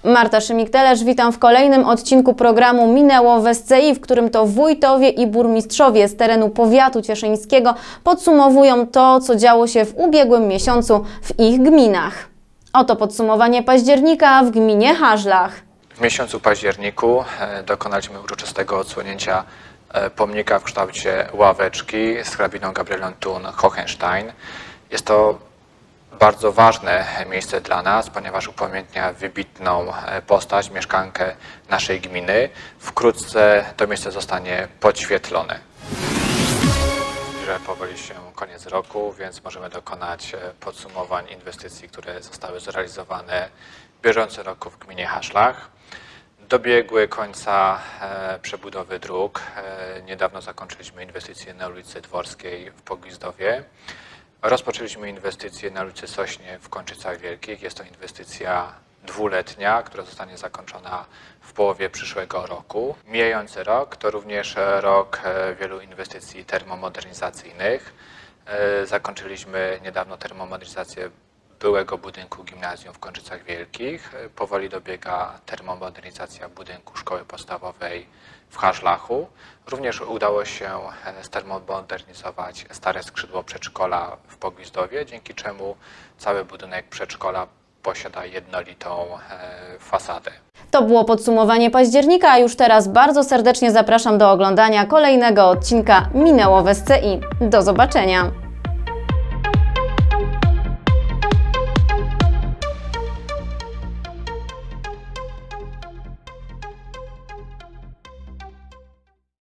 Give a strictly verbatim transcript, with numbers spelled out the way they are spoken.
Marta Szymik-Telesz, witam w kolejnym odcinku programu Minęło w S C I, w którym to wójtowie i burmistrzowie z terenu powiatu cieszyńskiego podsumowują to, co działo się w ubiegłym miesiącu w ich gminach. Oto podsumowanie października w gminie Hażlach. W miesiącu październiku dokonaliśmy uroczystego odsłonięcia pomnika w kształcie ławeczki z hrabiną Gabrielą Thun-Hohenstein. Jest to bardzo ważne miejsce dla nas, ponieważ upamiętnia wybitną postać, mieszkankę naszej gminy. Wkrótce to miejsce zostanie podświetlone. Zbliża powoli się koniec roku, więc możemy dokonać podsumowań inwestycji, które zostały zrealizowane w bieżącym roku w gminie Hażlach. Dobiegły końca przebudowy dróg. Niedawno zakończyliśmy inwestycje na ulicy Dworskiej w Pogwizdowie. Rozpoczęliśmy inwestycje na ulicy Sośnie w Kączycach Wielkich. Jest to inwestycja dwuletnia, która zostanie zakończona w połowie przyszłego roku. Mijający rok to również rok wielu inwestycji termomodernizacyjnych. Zakończyliśmy niedawno termomodernizację byłego budynku gimnazjum w Kączycach Wielkich. Powoli dobiega termomodernizacja budynku szkoły podstawowej w Hażlachu. Również udało się stermomodernizować stare skrzydło przedszkola w Pogwizdowie, dzięki czemu cały budynek przedszkola posiada jednolitą fasadę. To było podsumowanie października, a już teraz bardzo serdecznie zapraszam do oglądania kolejnego odcinka Minęło w S C I. Do zobaczenia!